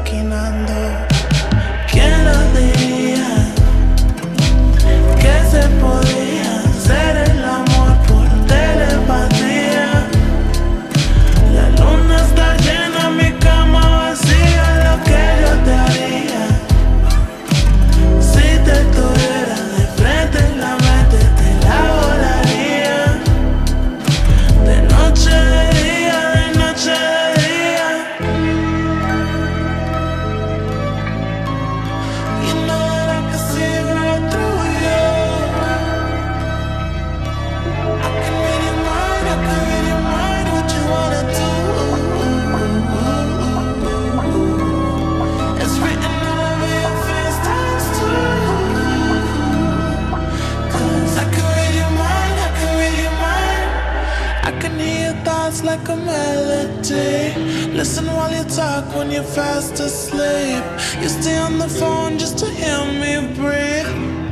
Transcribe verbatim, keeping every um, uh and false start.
maquinando. ¿Quién lo diría? Que se podía hacer el amor por telepatía. La luna está llena, mi cama vacía. Lo que yo te haría si te tuviera de frente, la mente te la volaría. De noche, de día, de noche, de día. You know that I can see right through you. I can read your mind, I can read your mind. What you wanna do? It's written all over your face times two. 'Cause I can read your mind, I can read your mind. I can hear your thoughts like a melody. Listen while you talk when you're fast asleep. You stay on the phone just to hear me breathe.